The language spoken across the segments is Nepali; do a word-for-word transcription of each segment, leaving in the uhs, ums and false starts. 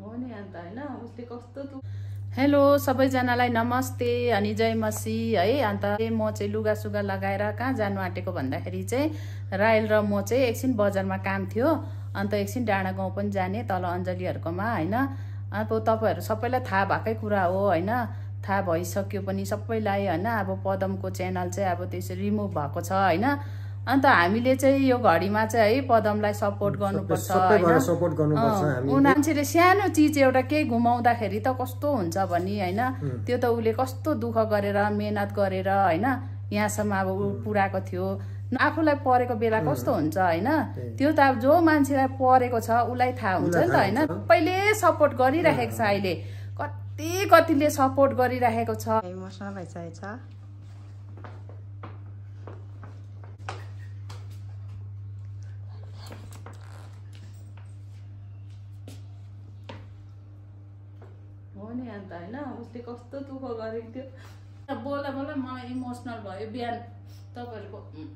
हो नि अन्त हैन उसले कस्तो तु हेलो सबैजनालाई नमस्ते अनि जय मसी है। अन्त म चाहिँ लुगा सुगा लगाएर कहाँ जानु आँटेको भन्दाखेरि चाहिँ रायल र म चाहिँ एकछिन बजारमा काम थियो, अन्त एकछिन डाँडा गाउँ पनि जाने तल अञ्जलीहरुकोमा हैन। अब तपाईहरु सबैलाई थाहा भएकै कुरा हो हैन, थाहा भइसक्यो पनि सबैलाई हैन। अब पदमको च्यानल चाहिँ अब त्यसरी रिमुभ भएको छ हैन। अन्त हामीले चाहिँ यो घडीमा चाहिँ है पदमलाई सपोर्ट गर्नुपर्छ हैन, सपोर्ट गर्नुपर्छ हामी। मान्छेले सानो चीज एउटा केही घुमाउँदाखेरि त कस्तो हुन्छ भनी हैन, त्यो त उले कस्तो दुःख गरेर मेहनत गरेर हैन यहाँसम्म अब पुराको थियो। आफूलाई परेको बेला कस्तो हुन्छ हैन, त्यो त अब जो मान्छेलाई परेको छ उलाई थाहा हुन्छ नि त हैन। सबैले सपोर्ट गरिरहेको छ, अहिले कति कतिले सपोर्ट गरिरहेको छ। इमोसनल भइसकेको छ। हो नि अन्त हैन उसले कस्तो दुःख गरेको थियो। बोला बोला मलाई इमोसनल भयो। बिहान तपाईहरुको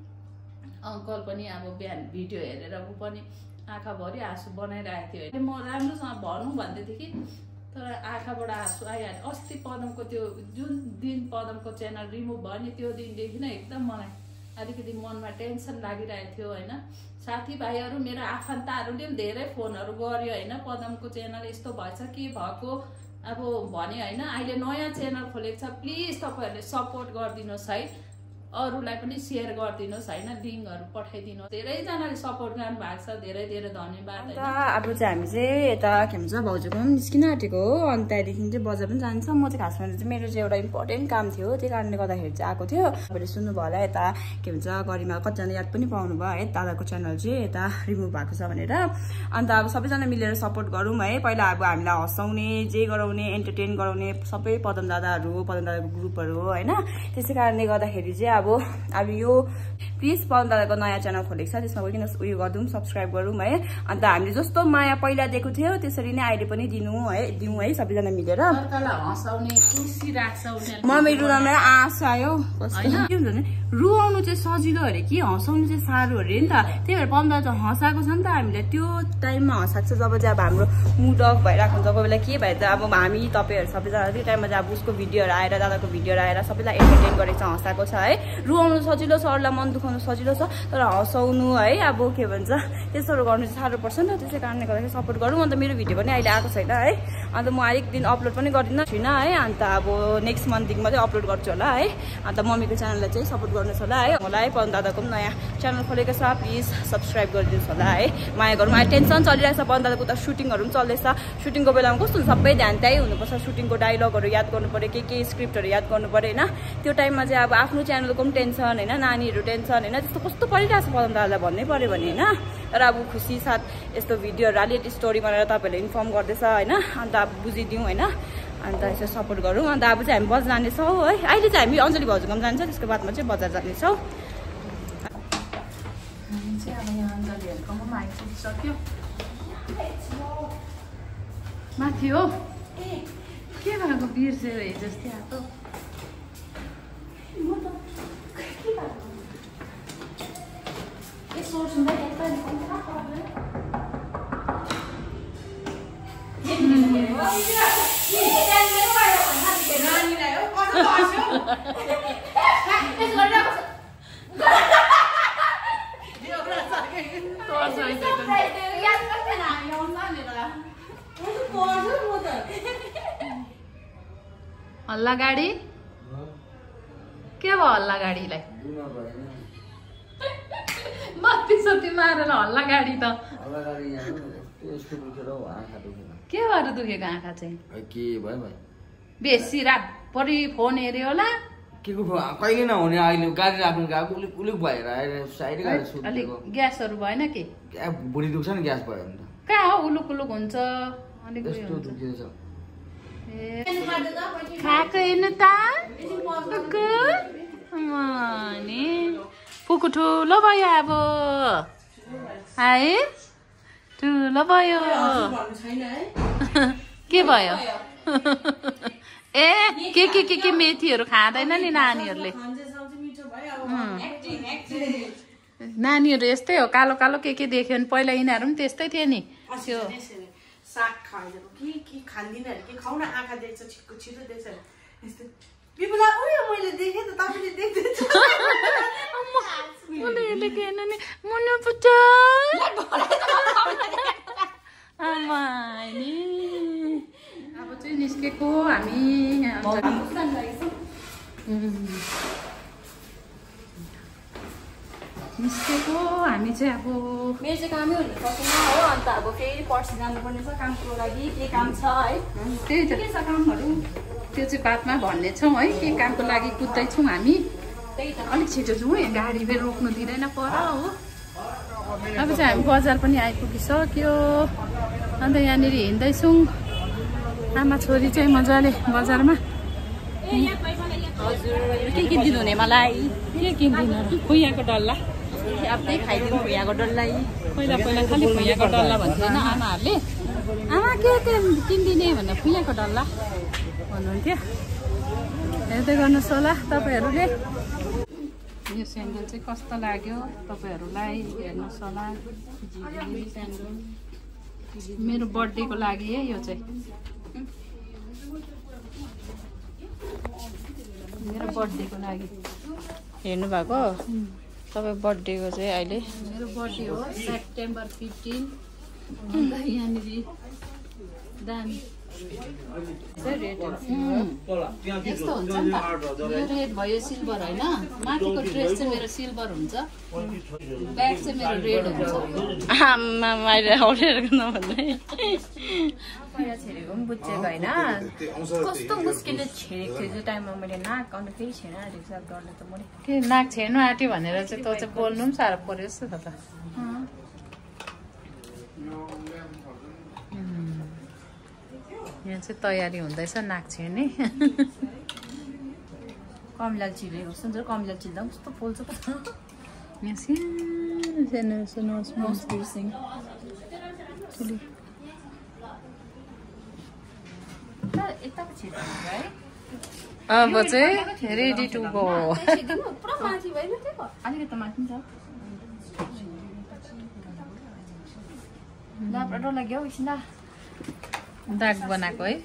अंकल पनि अब बिहान भिडियो हेरेर उ पनि आँखाभरि आँसु बनाइरहेको थियो। म राम्रोसँग भनौँ भन्दै थिएँ कि तर आँखाबाट आँसु आइहाल्यो। अस्ति पदमको त्यो जुन दिन पदमको च्यानल रिमुभ भयो नि त्यो दिनदेखि नै एकदम मलाई अलिकति मनमा टेन्सन लागिरहेको थियो हैन। साथीभाइहरू मेरो आफन्तहरूले पनि धेरै फोनहरू गर्यो हैन, पदमको च्यानल यस्तो भएछ के भएको अब भने हैन। अहिले नयाँ च्यानल खोलेको छ, प्लिज तपाईहरुले सपोर्ट गरिदिनुस् है, अरूलाई पनि शेयर गरिदिनुस् हैन, लिंकहरु पठाइदिनुस्। धेरै जनाले सपोर्ट गर्नु भएको छ, धेरै धेरै धन्यवाद हैन। अब चाहिँ हामी चाहिँ यता के भन्छ भाउजूको पनि निस्किन आँटेको हो, अनि त्यहाँदेखि चाहिँ बजार पनि जान्छ। म चाहिँ खासमा चाहिँ मेरो चाहिँ एउटा इम्पोर्टेन्ट काम थियो, त्यही कारणले गर्दाखेरि चाहिँ आएको थियो। तपाईँले सुन्नुभयो होला यता के भन्छ गरिमा कतिजना याद पनि पाउनु भयो है, दादाको च्यानल चाहिँ यता रिमुभ भएको छ भनेर। अन्त अब सबैजना मिलेर सपोर्ट गरौँ है। पहिला अब हामीलाई हँसाउने जे गराउने एन्टरटेन गराउने सबै पदम दादाहरू पदम दादाको ग्रुपहरू हो हैन। त्यसै कारणले गर्दाखेरि चाहिँ अब अब यो प्लिज पदम दादाको नयाँ च्यानल खोलेको छ, त्यसमा गइकन उयो गरिदिउँ, सब्सक्राइब गरौँ है। अन्त हामीले जस्तो माया पहिला दिएको थियो त्यसरी नै अहिले पनि दिनु है, दिउँ है सबैजना मिलेर। हँसाउने खुसी राख्छ। मम्मी रुवामा आँसु आयो के हुन्छ भने रुवाउनु चाहिँ सजिलो अरे कि हँसाउनु चाहिँ साह्रो अरे नि त। त्यही भएर पदम दादा चाहिँ हँसाएको छ नि त हामीले, त्यो टाइममा हँसाएको छ जब चाहिँ अब हाम्रो मुड अफ भइरहेको हुन्छ कोही बेला। के भए त अब हामी तपाईँहरू सबैजना त्यो टाइममा चाहिँ अब उसको भिडियोहरू आएर दादाको भिडियोहरू आएर सबैलाई एन्टरटेन गरेको छ, हँसाएको छ है। रुवाउनु सजिलो छ, अरूलाई मन दुखाउनु सजिलो छ, तर हँसाउनु है अब के भन्छ त्यस्तोहरू गर्नु चाहिँ साह्रो पर्छ नि त। त्यसै कारणले गर्दाखेरि सपोर्ट गरौँ। अन्त मेरो भिडियो पनि अहिले आएको छैन है, अन्त म अलिक दिन अपलोड पनि गर्दिनँ छुइनँ है। अन्त अब नेक्स्ट मन्थदेखि मात्रै अपलोड गर्छु होला है। अन्त मम्मीको च्यानललाई चाहिँ सपोर्ट गर्नुहोस् होला है। होला है पदम दादाको पनि नयाँ च्यानल खोलेको छ, प्लिज सब्सक्राइब गरिदिनुहोस् होला है। माया गरौँ। अहिले टेन्सन चलिरहेको छ, पदम दादाको त सुटिङहरू पनि चल्दैछ। सुटिङको बेलामा कस्तो हुन्छ सबै ध्यान त्यही हुनुपर्छ, सुटिङको डायलगहरू याद गर्नु पऱ्यो, के के स्क्रिप्टहरू याद गर्नु पऱ्यो होइन। त्यो टाइममा चाहिँ अब आफ्नो च्यानलको पनि टेन्सन होइन, नानीहरू टेन्सन होइन, त्यस्तो कस्तो परिरहेको छ पदम दादालाई भन्नै पऱ्यो भने होइन। तर अब खुसी साथ यस्तो भिडियोहरू रियालिटी स्टोरी बनाएर तपाईँहरूले इन्फर्म गर्दैछ होइन। अन्त अब बुझिदिउँ होइन, अन्त यसो सपोर्ट गरौँ। अन्त अब चाहिँ हामी बजार जानेछौँ है। अहिले चाहिँ हामी अञ्जली भाउजूकोमा जान्छ, त्यसको बादमा चाहिँ बजार जानेछौँ। हामी चाहिँ अब यहाँ अञ्जलीहरुकोमा पनि आइपुगिसक्यो। माथि हो के भएको बिर्सेर हिजोस्ति आएको। हल्ला गाडी के भयो हल्ला गाडीलाई मत्ती सत्ती मारेर हल्ला गाडी त के भएर दुखेको आँखा चाहिँ के भयो भाइ बेसी रातभरि फोन हेऱ्यो होला। के को कहिले नहुने अहिले गाडी राख्नु गएको उलिक उलिक भएर आएर साइड गाडी सुत्नु। अलिक ग्यासहरू भएन कि बुढी दुख्छ नि ग्यास भयो भने त कहाँ हो उलुक उलुक हुन्छ अलिक यस्तो दुख्दैछ। खाएको हेर्नु त नि पुकु ठुलो भयो अब है, ठुलो भयो के भयो ए के के के के मेथीहरू खाँदैन नि नानीहरूले। नानीहरू यस्तै हो, कालो कालो के के देख्यो नि पहिला यिनीहरू पनि त्यस्तै थियो नि। त्यो साग खाइदिएको कि के खाँदिनँ अरे के खाउ न आँखा देख्छ छिटो छिटो देख्छ यस्तो बिपुला उयो मैले देखेँ त तपाईँले देख्दैछ अब चाहिँ निस्केको हामी निस्केको हामी चाहिँ अब मेरो चाहिँ कामै हुनु सकेन हो अन्त अब फेरि पर्सि जानुपर्ने छ कामको लागि के काम छ है त्यही त के छ कामहरू त्यो चाहिँ बादमा भन्नेछौँ है के कामको लागि कुद्दैछौँ हामी अलिक छिटो जाउँ है गाडी फेरि रोक्नु दिँदैन पर हो अब चाहिँ हामी बजार पनि आइपुगिसक्यो अन्त यहाँनिर हिँड्दैछौँ आमा छोरी चाहिँ मजाले बजारमा हजुर के किनिदिनु हुने मलाई के किनिदिनु खुइयाको डल्ला अब त्यही खाइदिनु भुइँको डल्लाई पहिला पहिला खालि खुइयाको डल्ला भन्थ्यो होइन आमाहरूले आमा के के किनिदिने भनेर खुइयाको डल्ला भन्नुहुन्थ्यो हेर्दै गर्नुहोस् होला तपाईँहरूले यो स्यान्डल चाहिँ कस्तो लाग्यो तपाईँहरूलाई हेर्नुहोस् होला स्यान्डल मेरो बर्थडेको लागि है यो चाहिँ मेरो बर्थडेको लागि हेर्नु भएको तपाईँ बर्थडेको चाहिँ अहिले मेरो बर्थडे हो सेप्टेम्बर फिफ्टिन अन्त यहाँनिर दामी यस्तो हुन्छ नि त यो रेड भयो सिल्भर होइन माथिको ड्रेस चाहिँ मेरो सिल्भर हुन्छ ब्याग चाहिँ मेरो रेड हुन्छ आमा मैले औडेर नभन्दै पहिला छेडेको पनि बुझेको होइन कस्तो मुस्किलले छेडेको थियो त्यो टाइममा मैले नाक अन्त फेरि छेड आँटेको छ डरले त मैले के नाक छेड्नु आँट्यो भनेर चाहिँ तँ चाहिँ बोल्नु पनि साह्रो पर्यो जस्तो छ त यहाँ चाहिँ तयारी हुँदैछ नाक छेड्ने कमिला चिलेको सुन्छ कमिला चिल्दा पनि कस्तो पोल्छ त यहाँ सानो सानो नोज पिर्सिङ यताको छिटो है अब चाहिँ रेडी टु गो पुरा माथि भएन त्यो अलिकति माथि छ लाब्रा डर लाग्यो एकछिन दाग बनाएको है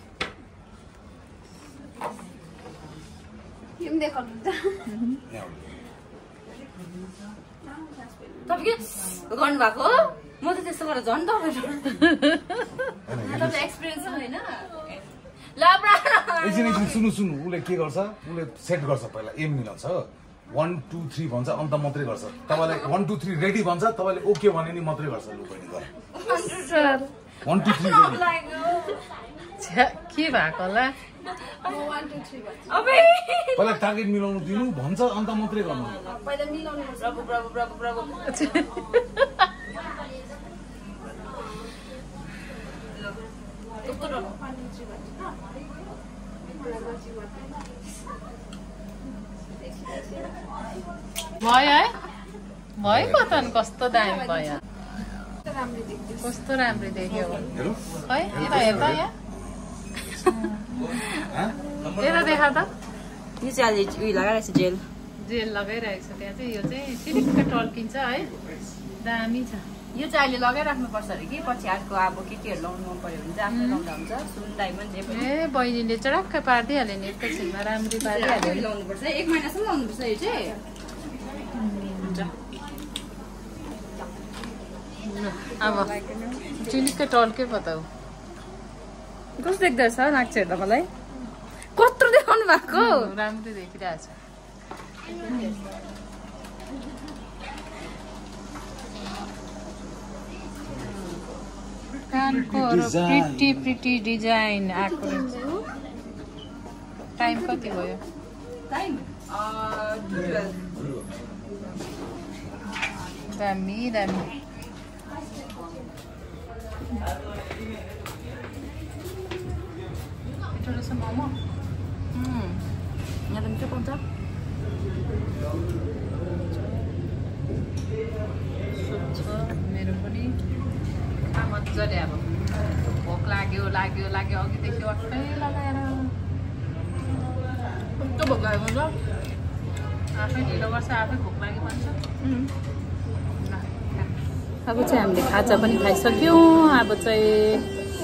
यो पनि देखाउनु तपाईँ के गर्नुभएको म त त्यस्तो गरेर झन् तपाईँ एक्सपिरियन्स होइन एकछिन एकछिन सुन्नु सुन्नु उसले के गर्छ उसले सेट गर्छ पहिला एम मिलाउँछ वान टू थ्री भन्छ अन्त मात्रै गर्छ तपाईँलाई वान टू थ्री रेडी भन्छ तपाईँले ओके भने नि मात्रै गर्छ लु बहिनी गर वान टू थ्री रेडी के भएको होला पहिला टार्गेट मिलाउनु दिनु भन्छ अन्त मात्रै गर्नु पहिला मिलाउनु ब्राभो ब्राभो ब्राभो ब्राभो भयो है भयो त कस्तो दामी भयो कस्तो राम्रो देख्यो है यता हेर्दा यहाँ यता देखा त यो चाहिँ अहिले उयो लगाइरहेको छ जेल जेल लगाइरहेको छ त्यहाँ चाहिँ यो चाहिँ सिलिक्क टल्किन्छ है दामी छ यो चाहिँ अहिले लगाइराख्नुपर्छ अरे कि पछि अर्को अब के केहरू लाउनु मन पर्यो भने चाहिँ आफूले लाउँदा हुन्छ सुन डायमन्ड जे पनि ए बहिनीले चडक्क पारिदिइहाल्यो नि एकैछिनमा राम्ररी पारिदिइहाल्यो लाउनुपर्छ एक महिनासम्म लाउनुपर्छ यो चाहिँ अब चिलिक्कै टल्के पो त हो कस्तो देख्दो रहेछ नाक छेर्दा मलाई कत्रो देखाउनु भएको राम्रै देखिरहेछ कानको प्रिटी प्रिटी डिजाइन आएको रहेछ टाइम कति भयो टाइम दामी दामी मिठो रहेछ मोमो यहाँ त मिठो पाउँछ मेरो पनि मजाले अब भोक लाग्यो लाग्यो लाग्यो अघिदेखि अट्टै लगाएर कस्तो भोक लागेको हुन्छ आफै ढिलो गर्छ आफै भोक लाग्यो भन्छ अब चाहिँ हामीले खाजा पनि खाइसक्यौँ अब चाहिँ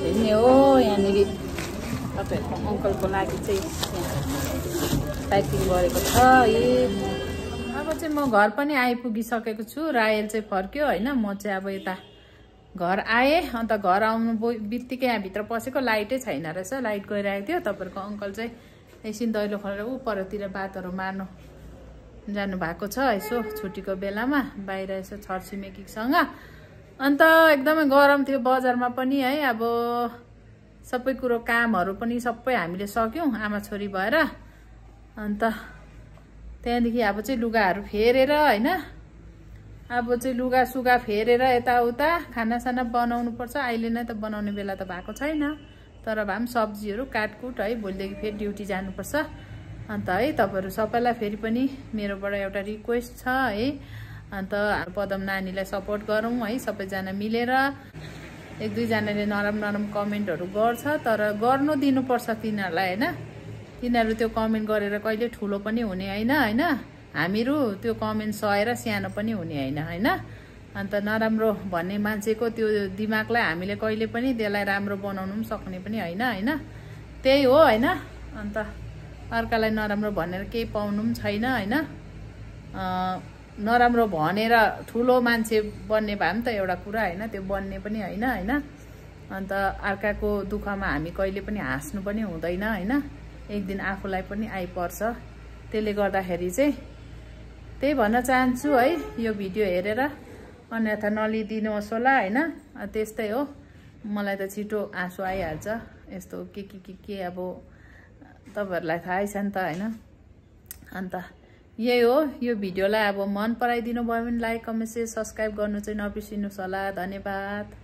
हिँड्ने हो यहाँनिर तपाईँहरूको अङ्कलको लागि चाहिँ प्याकिङ गरेको छ ए अब चाहिँ म घर पनि आइपुगिसकेको छु रायल चाहिँ फर्क्यो होइन म चाहिँ अब यता घर आएँ अन्त घर आउनु बित्तिकै यहाँभित्र पसेको लाइटै छैन रहेछ लाइट गइरहेको थियो तपाईँहरूको अङ्कल चाहिँ एकछिन दैलो खोलेर ऊ परतिर बातहरू मार्नु जानुभएको छ यसो छुट्टीको बेलामा बाहिर यसो छरछिमेकीसँग अन्त एकदमै गरम थियो बजारमा पनि है अब सबै कुरो कामहरू पनि सबै हामीले सक्यौँ आमा छोरी भएर अन्त त्यहाँदेखि अब चाहिँ लुगाहरू फेरेर होइन अब चाहिँ लुगा सुगा फेरेर यताउता खानासाना बनाउनु पर्छ अहिले नै त बनाउने बेला त भएको छैन तर भए पनि सब्जीहरू काटकुट है भोलिदेखि फेरि ड्युटी जानुपर्छ अन्त है तपाईँहरू सबैलाई फेरि पनि मेरोबाट एउटा रिक्वेस्ट छ है अन्त पदम नानीलाई सपोर्ट गरौँ है सबैजना मिलेर एक दुईजनाले नराम्रो नराम्रो कमेन्टहरू गर्छ तर गर्नु दिनुपर्छ तिनीहरूलाई होइन तिनीहरू त्यो कमेन्ट गरेर कहिले ठुलो पनि हुने होइन होइन हामीहरू त्यो कमेन्ट सहेर सानो पनि हुने होइन होइन अन्त नराम्रो भन्ने मान्छेको त्यो दिमागलाई हामीले कहिले पनि त्यसलाई राम्रो बनाउनु पनि सक्ने पनि होइन होइन त्यही हो होइन अन्त अर्कालाई नराम्रो भनेर केही पाउनु पनि छैन होइन नराम्रो भनेर ठुलो मान्छे बन्ने भए पनि त एउटा कुरा होइन त्यो बन्ने पनि होइन होइन अन्त अर्काको दुःखमा हामी कहिले पनि हाँस्नु पनि हुँदैन होइन एक दिन आफूलाई पनि आइपर्छ त्यसले गर्दाखेरि चाहिँ त्यही भन्न चाहन्छु है यो भिडियो हेरेर अन्यथा नलिदिनुहोस् होला होइन त्यस्तै हो मलाई त छिटो आँसु आइहाल्छ यस्तो के के के के अब तपाईँहरूलाई थाहै छ नि त होइन अन्त यही हो यो भिडियोलाई अब मन पराइदिनु भयो भने लाइक कमेन्ट सेयर सब्सक्राइब गर्नु चाहिँ नबिर्सिनुहोस् होला धन्यवाद।